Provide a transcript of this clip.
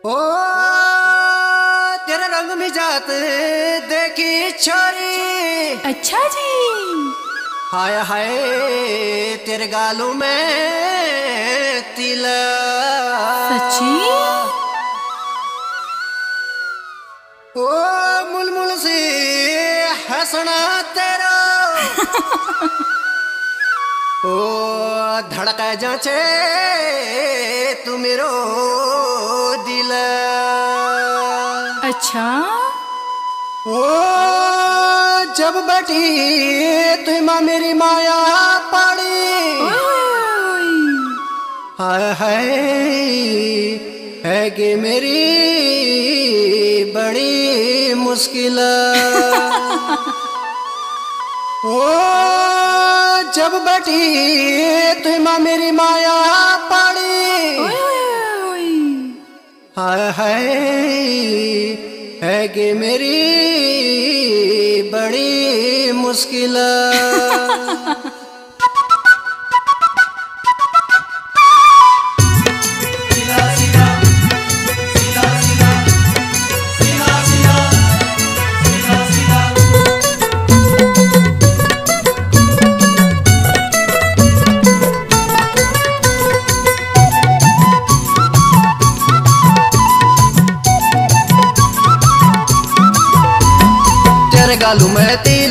ओ तेरे रंग में जात देखी छोरी। अच्छा जी। हाय हाय तेरे गालों में तिला। सच्ची? ओ मुलमुल से हंसना तेरा। ओ धड़का जाचे तू मेरो दिल। अच्छा। ओ जब बैठी तू माँ मेरी माया पड़ी। हाय हाय है कि मेरी बड़ी मुश्किल। ओ जब बैठी तू माँ मेरी माया पड़ी। हाय हाय है कि मेरी बड़ी मुश्किल। तेरे गालों में